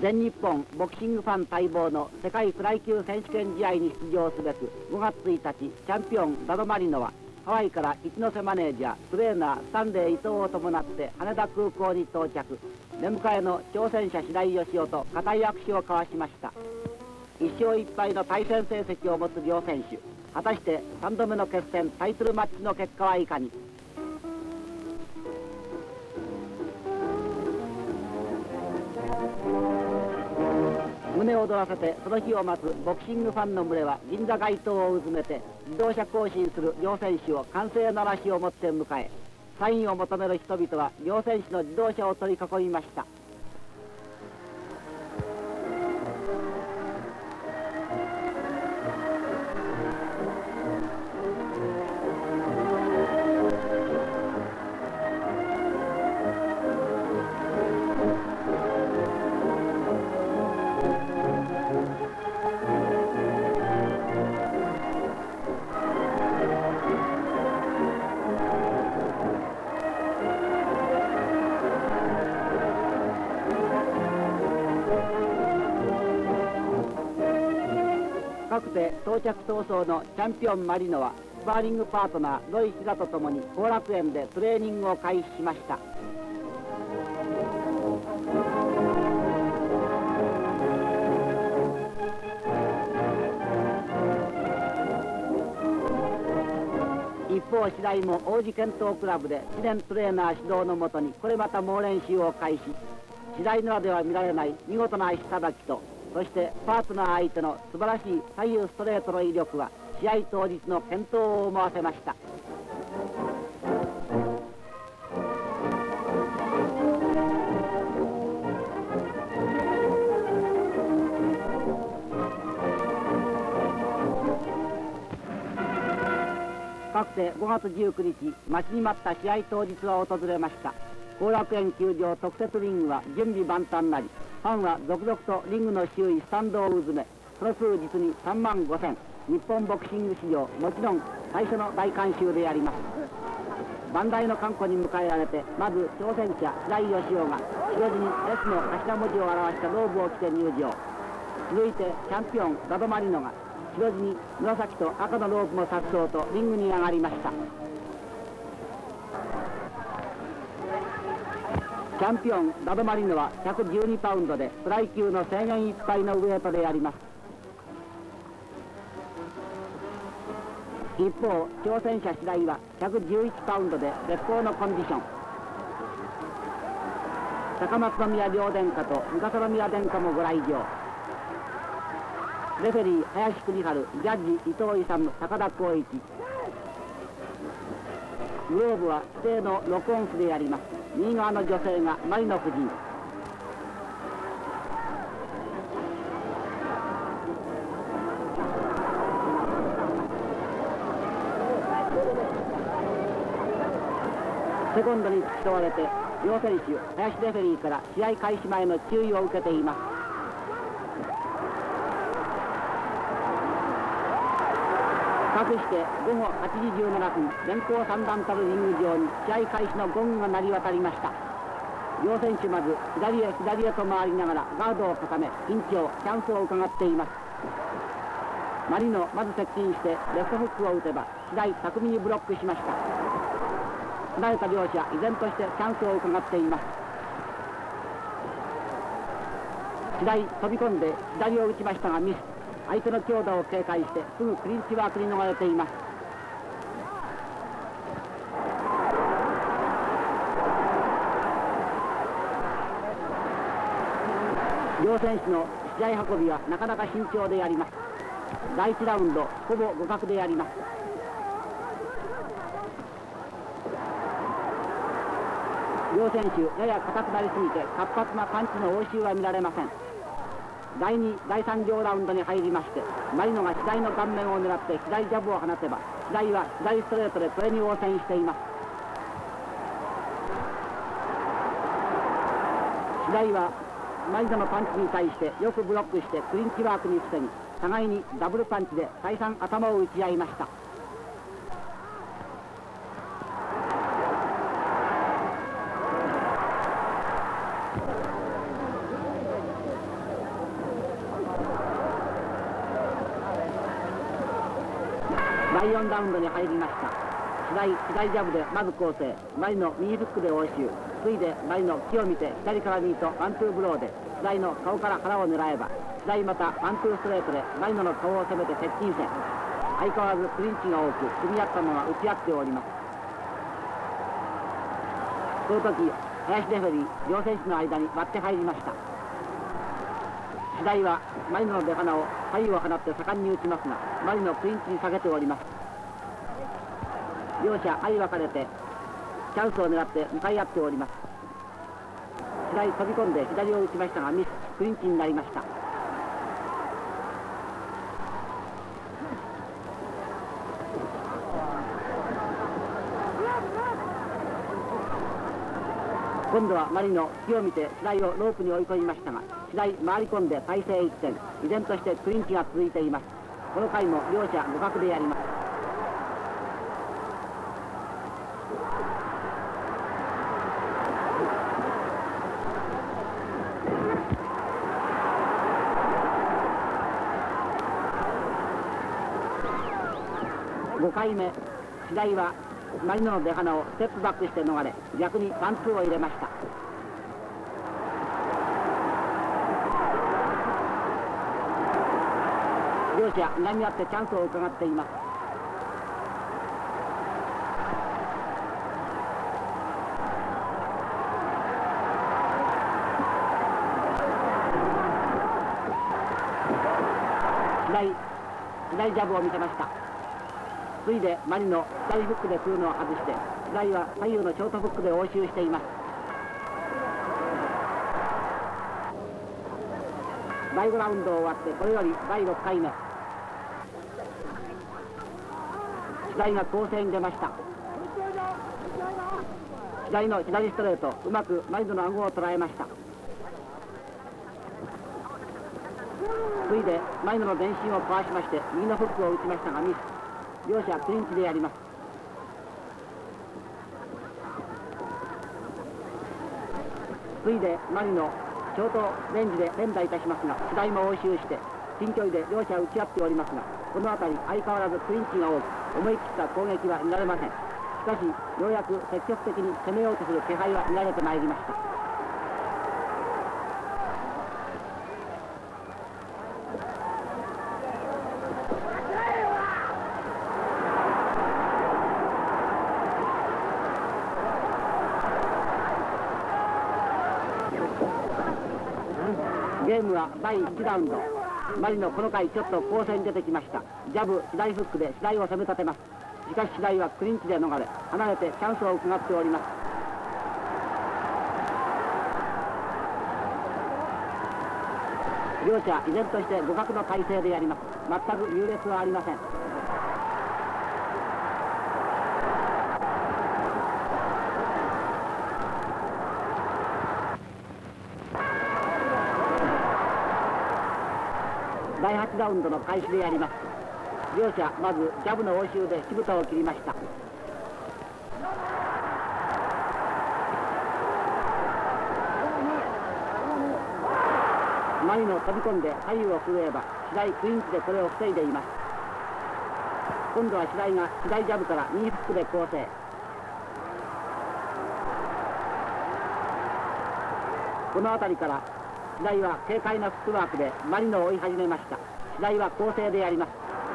全日本ボクシングファン待望の世界フライ級選手権試合に出場すべく5月1日チャンピオンダドマリノはハワイから一ノ瀬マネージャートレーナースタンレー伊藤を伴って羽田空港に到着。出迎えの挑戦者白井義雄と固い握手を交わしました。1勝1敗の対戦成績を持つ両選手、果たして3度目の決戦タイトルマッチの結果はいかに。胸を躍らせてその日を待つボクシングファンの群れは銀座街頭をうずめて自動車行進する両選手を歓声の嵐をもって迎え、サインを求める人々は両選手の自動車を取り囲みました。かくて到着早々のチャンピオンマリノはスパーリングパートナーロイ・シザとともに後楽園でトレーニングを開始しました。一方白井も王子健闘クラブで知念トレーナー指導のもとにこれまた猛練習を開始。白井ならでは見られない見事な足さばきと、そしてパートナー相手の素晴らしい左右ストレートの威力は試合当日の健闘を思わせました。かくて5月19日、待ちに待った試合当日は訪れました。後楽園球場特設リングは準備万端なり、ファンは続々とリングの周囲スタンドをうずめ、その数実に3万5,000。日本ボクシング史上もちろん最初の大観衆であります。万代の観光に迎えられて、まず挑戦者白井義雄が白地に S の頭文字を表したローブを着て入場。続いてチャンピオンダドマリノが白地に紫と赤のロープも颯爽とリングに上がりました。チャンピオンダドマリノは112パウンドでフライ級の制限いっぱいのウエイトであります。一方挑戦者白井は111パウンドで絶好のコンディション。高松宮両殿下と三笠宮殿下もご来場。レフェリー林邦治、ジャッジ伊藤勇、高田光一。グローブは指定の録音符であります。右側の女性がマリノ夫人。セコンドに付き添われて両選手林レフェリーから試合開始前の注意を受けています。かくして午後8時17分、電光三段たるリング上に試合開始のゴングが鳴り渡りました。両選手まず左へ左へと回りながらガードを固めピンチをチャンスを伺っています。マリノまず接近してレフトフックを打てば白井巧みにブロックしました。離れた両者依然としてチャンスを伺っています。白井飛び込んで左を打ちましたがミス。相手の強打を警戒してすぐクリンチワークに逃れています。両選手の試合運びはなかなか慎重であります。第1ラウンドほぼ互角であります。両選手やや硬くなりすぎて活発なパンチの応酬は見られません。第2、第3両ラウンドに入りまして、マリノが白井の顔面を狙って左ジャブを放てば、白井は左ストレートでこれに応戦しています。白井はマリノのパンチに対してよくブロックしてクリンチワークに防ぎ、互いにダブルパンチで再三頭を打ち合いました。 第4ラウンドに入りました。左ジャブでまず構成、マリの右フックで応酬、次いでマリの木を見て左から右とワンツーブローで左の顔から腹を狙えば、左またワンツーストレートでマリノの顔を攻めて接近戦。相変わらずクリンチが多く組み合ったまま打ち合っております。その時林レフェリー両選手の間に割って入りました。左はマリノの出鼻を左右を放って盛んに打ちますが、マリノクリンチに下げております。両者相分かれてチャンスを狙って向かい合っております。左飛び込んで左を打ちましたがミス、クリンチになりました。今度はマリノ木を見て白井をロープに追い込みましたが、白井回り込んで体勢一転、依然としてクリンチが続いています。この回も両者互角でやります。5回目、白井はマリノの出鼻をステップバックして逃れ、逆にワンツーを入れました。両者睨み合ってチャンスを伺っています。左ジャブを見せました。次いでマリノ左フックで来るのを外して、左は左右のショートフックで応酬しています。第5ラウンド終わってこれより第6回目、左が攻勢に出ました。左の左ストレート、うまくマリノの顎を捉えました。次いでマリノの前進をかわしまして右のフックを打ちましたがミス、両者クリンチでやります。次いでマリノショートレンジで連打いたしますが、左も応酬して近距離で両者打ち合っておりますが、この辺り相変わらずクリンチが多く思い切った攻撃は見られません。しかしようやく積極的に攻めようとする気配は見られてまいりました。ゲームは第1ラウンド、マリノこの回ちょっと攻勢に出てきました。ジャブ左フックで白井を攻め立てます。しかし白井はクリンチで逃れ、離れてチャンスを伺っております。両者依然として互角の体勢でやります。全く優劣はありません。第8ラウンドの開始でやります。両者まずジャブの応酬でしぶたを切りました。マリノ飛び込んで左右を震えば白井クリンチでこれを防いでいます。今度は白井が左ジャブから右フックで構成。この辺りから白井は軽快なフットワークでマリノを追い始めました。白井は攻勢でやります。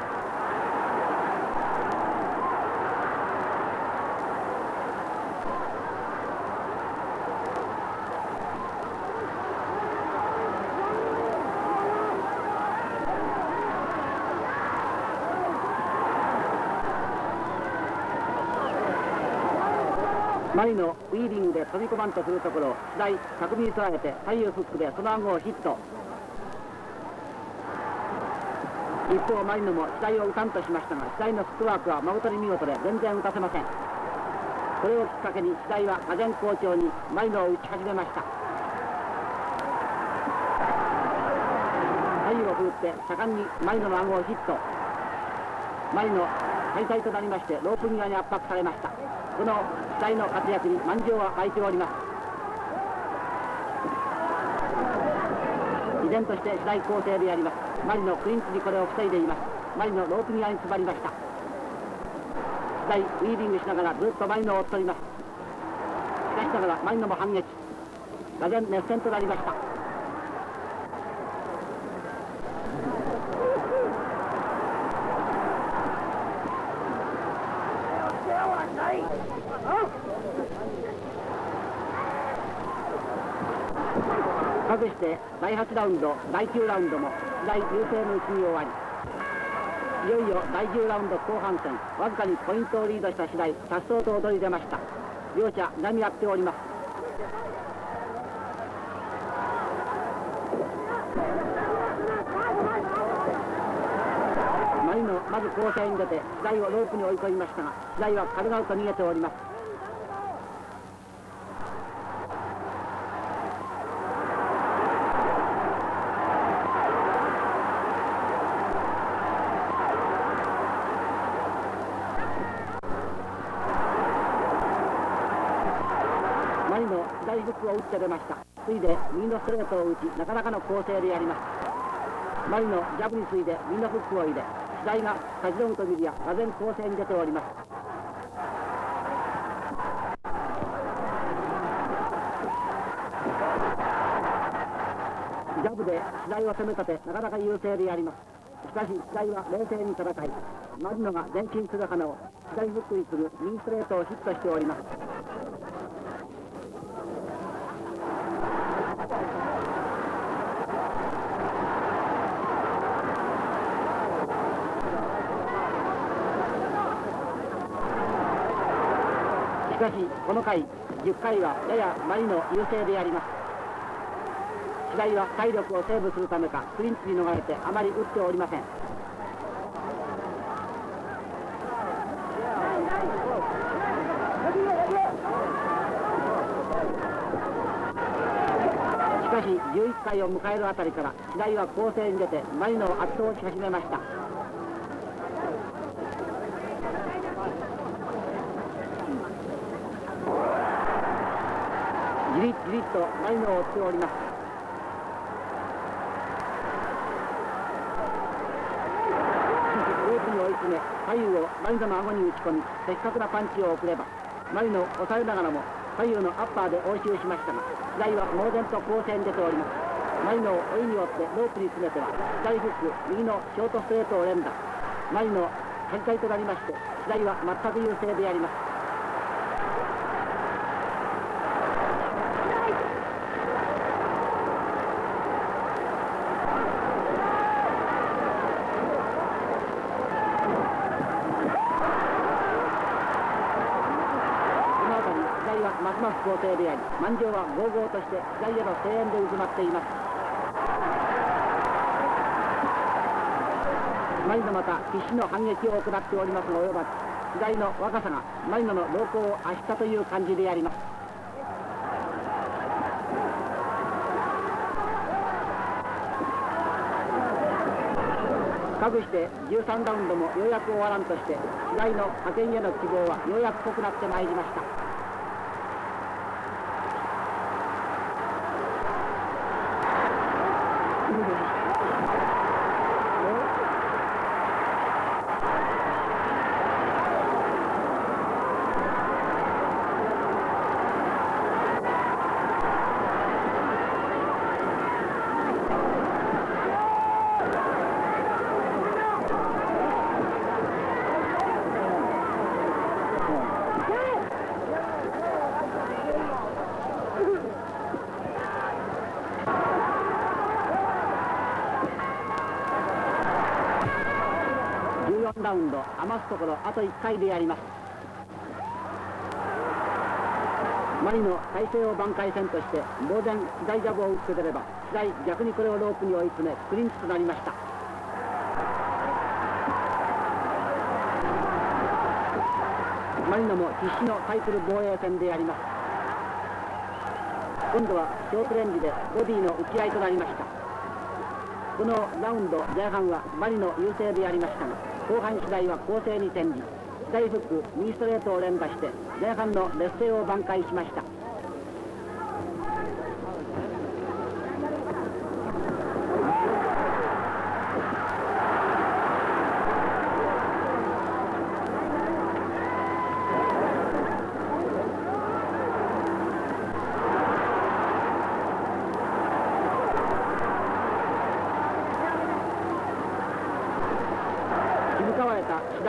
マリノウィーリングで飛び込まんとするところを白井巧みに捉えて左右フックでその顎をヒット。一方マリノも白井を打たんとしましたが、白井のフットワークは誠に見事で全然打たせません。これをきっかけに白井は俄然好調にマリノを打ち始めました。左右を振るって盛んにマリノの顎をヒット。マリノ敗退となりましてロープ際に圧迫されました。この白井の活躍に満場は湧いております。依然として白井攻勢でやります。マリノクリンチにこれを防いでいます。マリノロープ際に詰まりました。 次第ウィーリングしながらずっとマリノを追っております。しかしながらマリノも反撃。俄然熱戦となりました。かくして第8ラウンド第9ラウンドも次第優勢のうちに終わり、いよいよ第10ラウンド後半戦、わずかにポイントをリードした次第颯爽と躍り出ました。両者睨み合っております。マリノまず攻勢に出て次第をロープに追い込みましたが、次第は軽々と逃げております。マリノ左フックを打って出ました。ついで右のストレートを打ち、なかなかの攻勢でやります。マリノジャブについで右のフックを入れ、次第がカジノグとミリア俄然攻勢に出ております。ジャブで次第を攻め立て、なかなか優勢でやります。しかし次第は冷静に戦い、マリノが前進する花を次第フックにする右ストレートをヒットしております。しかしこの回10回はややマリノ優勢であります。次第は体力をセーブするためかクリンチに逃れてあまり打っておりません。しかし11回を迎えるあたりから次第は攻勢に出てマリノを圧倒し始めました。じりじりとマリノを追っております。ロープに追い詰め左右をマリノの顎に打ち込み的確なパンチを送れば、マリノを抑えながらも左右のアッパーで応酬しましたが、次第は猛然と攻勢に出ております。マリノを追いによってロープに詰めては左フック右のショートストレートを連打。マリノカリカリとなりまして次第は全く優勢であります。ますます攻勢であり、満場はゴーゴーとして次第への声援で渦まっています。マリノまた必死の反撃を行っておりますが及ばず、次第の若さがマリノの動向を圧したという感じであります。かくして13ラウンドもようやく終わらんとして、次第の派遣への希望はようやく濃くなってまいりました。14ラウンド余すところあと1回でやります。マリノ体勢を挽回戦として当然左ジャブを打って出れば次第逆にこれをロープに追い詰めクリンチとなりました。マリノも必死のタイトル防衛戦でやります。今度はショートレンジでボディの打ち合いとなりました。このラウンド前半はマリノ優勢でやりましたが、後半次第は攻勢に転じ左フック右ストレートを連打して前半の劣勢を挽回しました。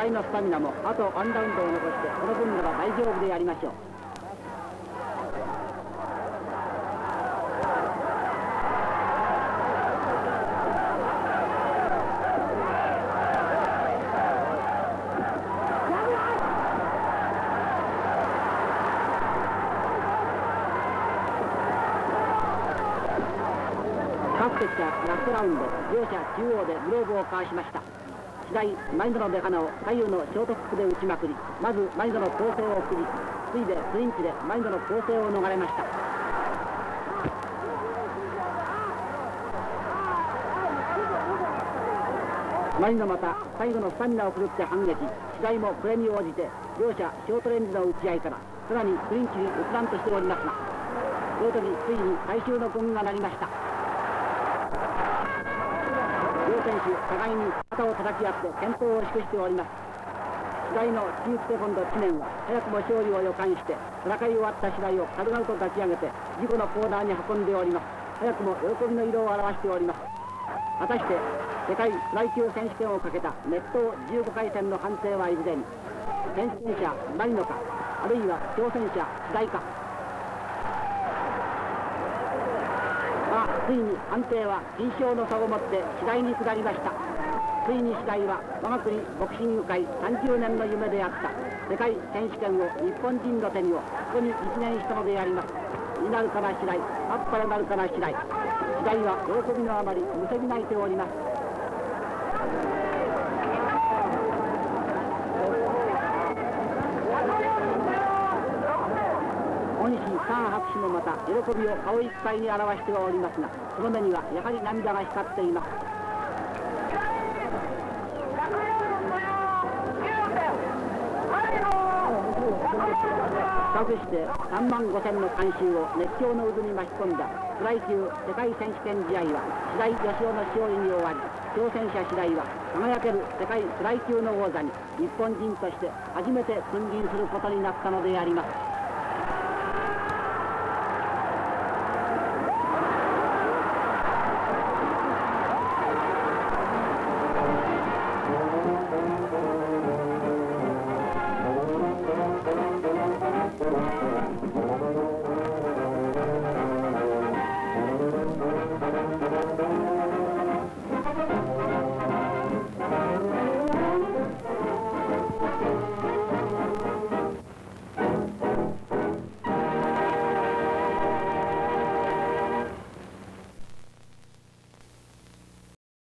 井のスタミナもあとワンラウンドを残してこの分なら大丈夫でありましょう。各セッターラストラウンド、両者中央でグローブを交わしました。次第前園デカナを左右のショートフックで打ちまくり、まず前園の構成を崩し、次いでクリンチで前園の構成を逃れました。前園また最後のスタミナを振るって反撃、次第もこれに応じて両者ショートレンジの打ち合いからさらにクリンチに移らんとしておりますが、この時ついに最終のゴングが鳴りました。両選手互いに肩を叩き合って健闘を祝しております。次第のチーフセコンド知念は早くも勝利を予感して戦い終わった次第を軽々と抱き上げて自己のコーナーに運んでおります。早くも喜びの色を表しております。果たして世界フライ級選手権をかけた熱闘15回戦の判定はいずれに選手者マリノか、あるいは挑戦者次第か。ついに判定は金賞の差をもって次第に下りました。ついに次第は我が国ボクシング界30年の夢であった世界選手権を日本人の手にをここに実現したのであります。になるから次第、あっぱれなるから次第、次第は喜びのあまりむせび泣いております。恩師カーン博士もまた喜びを顔いっぱいに表しておりますが、その目にはやはり涙が光っています。比較して3万5千の観衆を熱狂の渦に巻き込んだフライ級世界選手権試合は白井義雄の勝利に終わり、挑戦者白井は輝ける世界フライ級の王座に日本人として初めて君臨することになったのであります。